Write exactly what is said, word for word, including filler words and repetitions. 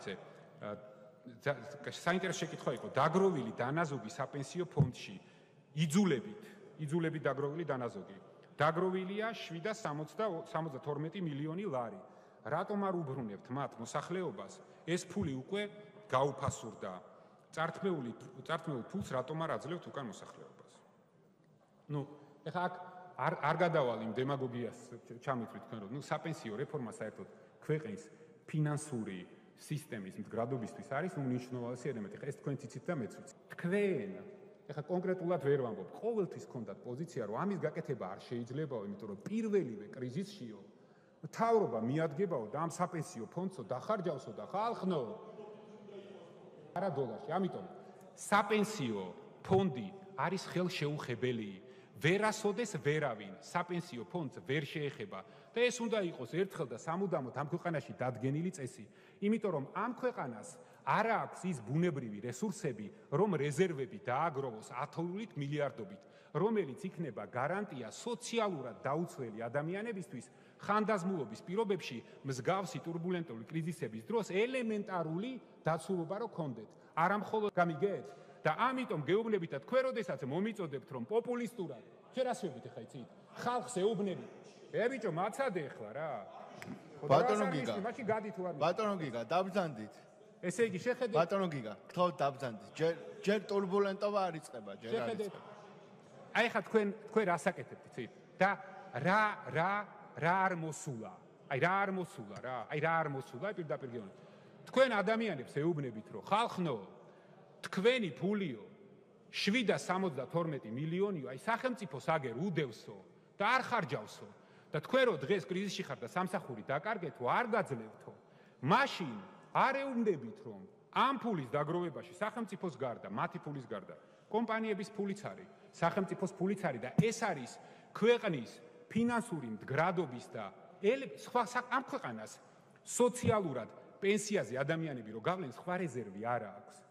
კაცე, საინტერესო შეკითხვა იყო, დაგროვილი დანაზოგი საპენსიო ფონდში, იძულებით, იძულებით დაგროვილი დანაზოგი. დაგროვილია შვიდას სამოცდათორმეტი მილიონი ლარი. რატომ არ უბრუნებთ მათ მოსახლეობას? ეს ფული უკვე გაუფასურდა. წართმეული წართმეულ ფულს რატომ არ აძლევთ უკან მოსახლეობას? ნუ, ეხლა აქ არ არ გადავალ იმ დემაგოგიას ჩამითვლით თქვენ რომ ნუ საპენსიო რეფორმა საერთოდ ქვეყნის ფინანსური სისტემის მდგრადობისთვის არის უმნიშვნელოვანესი ელემენტი. ეხლა ეს თქვენ იცით და მეც ვიცი. თქვენ ეხლა კონკრეტულად ვერ ვამბობ, ყოველთვის გქონდათ პოზიცია, რომ ამის გაკეთება არ შეიძლებაო, იმიტომ რომ პირველივე კრიზისშიო მთავრობა მიადგებაო და ამ საპენსიო ფონდსო დახარჯავსო და ხალხნო არა დოლარში. ამიტომ საპენსიო ფონდი არის ხელშეუხებელი. ვერასოდეს ვერავინ საპენსიო ფონდს ვერ შეეხება და ეს უნდა იყოს ერთხელ და სამუდამოდ ამ ქვეყანაში დადგენილი წესი. იმიტომ რომ ამ ქვეყანას არ აქვს ის ბუნებრივი რესურსები, რომ რეზერვები დააგროვოს ათეულით მილიარდობით, რომელიც იქნება გარანტია სოციალურად დაუცველი ადამიანებისთვის ხანდაზმულობის პირობებში მსგავსი ტურბულენტული კრიზისების დროს ელემენტარული დაცულობა რო გქონდეთ. არა მხოლოდ გამიგეთ და ამიტომ გეუბნებით და თქვენ როდესაც მომიწოდებთ რომ პოპულისტურად შენ ასე ვებით ხა იცით ხალხს ეუბნებით ე ბიჭო მაცადე ხლა რა ბატონო გიგა მაშინ გადი თუ არ ბატონო გიგა დაბრძანდით ესე იგი შეხედეთ ბატონო გიგა გთხოვთ დაბრძანდით ჯერ ჯერ ტურბულენტობა არ იწყება ჯერ არ იწყება აი ხა თქვენ თქვენ რასაკეთებთ იცით და რა რა რა არ მოსულა აი რა არ მოსულა რა აი რა არ მოსულა პირდაპირ გეუბნებით თქვენ ადამიანებს ეუბნებით რომ ხალხნო თქვენი ფულიო შვიდას სამოცდათორმეტი მილიონიო აი სახელმწიფოს აგერ უდევსო და არ ხარჯავსო და თქვენ რო დღეს კრიზისში ხართ და სამსახური დაკარგეთო არ გაძლევთო მაშინ არ ეუბნებით რომ ამ ფულის დაგროვებაში სახელმწიფოს გარდა მათი ფულის გარდა კომპანიების ფულიც არის სახელმწიფოს ფულიც არის და ეს არის ქვეყნის ფინანსური მდგრადობის და სხვა ამ ქვეყანას სოციალურად პენსიაზე ადამიანები რო გავლენ სხვა რეზერვი არ აქვს